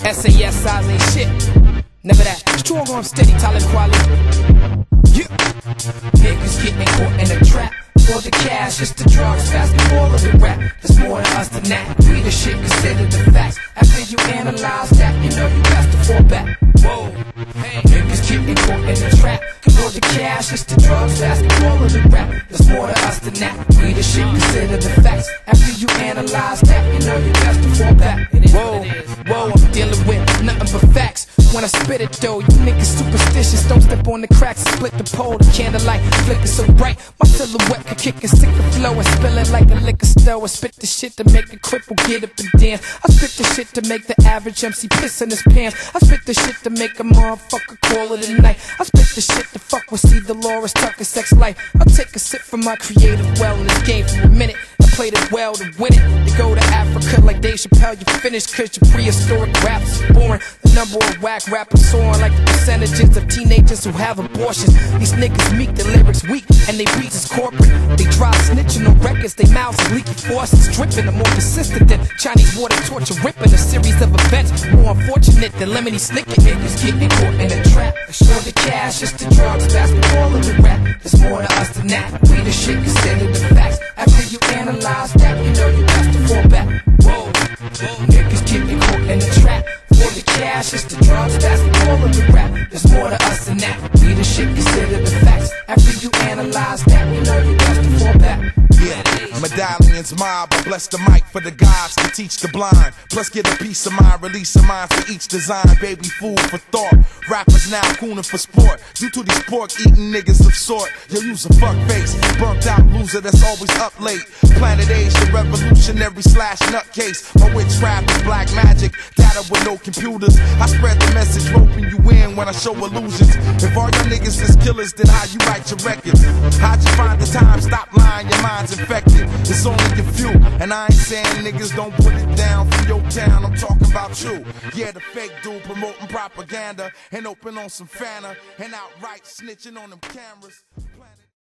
SAS size ain't shit. Never that. Strong arm steady, talent quality. Yeah. Niggas getting caught in a trap. For the cash, it's the drugs, basketball or the rap. There's more to us than that. We the shit, consider the facts. After you analyze that, you know you got to fall back. Whoa, hey. Niggas getting caught in a trap. For the cash, it's the drugs, basketball or the rap. There's more to us than that. We the shit, consider the facts. After you analyze that, you know you got to fall back. Whoa, whoa, I'm dealing with nothing but facts. When I spit it though, you niggas superstitious. Don't step on the cracks and split the pole. The candlelight flicker so bright. My silhouette could kick and stick the flow and spill it like a liquor store. I spit the shit to make a cripple get up and dance. I spit the shit to make the average MC piss in his pants. I spit the shit to make a motherfucker call it a night. I spit the shit to fuck with C. Dolores Tucker sex life. I take a sip from my creative well in this game for a minute. I played it well to win it. You go to Africa like Dave Chappelle, you finish cause your prehistoric raps is boring. The number of whack rappers soaring like the percentages of teenagers who have abortions. These niggas meek, their lyrics weak, and they beats is corporate. They try snitching on records, they mouths are leaky forces dripping. I'm more consistent than Chinese water torture ripping. A series of events more unfortunate than Lemony Snicket. Niggas getting caught in a trap. For the cash, it's the drugs, basketball and the rap. There's more to us than that. We the shit, consider the facts. After you analyze that, you know you have to fall back. Whoa, niggas getting caught in a trap. For the cash, it's the drugs, basketball and the rap. There's more to us than that. We the shit, consider the facts. After you analyze that, you know you have to fall back. Yeah, medallions mob, I bless the mic for the gods to teach the blind. Plus get a piece of mind, release a mind for each design. Baby, food for thought. Rappers now cooning for sport. Due to these pork eating niggas of sort. You use a fuck face, burnt out loser that's always up late. Planet Age, the revolutionary slash nutcase. My witchcraft is black magic, data with no computers. I spread the message, roping you in when I show illusions. If all your niggas is killers, then how you write your records? How'd you find the time? Stop lying, your mind's infected. It's only a few, and I ain't saying niggas don't put it down from your town. I'm talking about you. Yeah, the fake dude promoting propaganda and open on some Fanta and outright snitching on them cameras.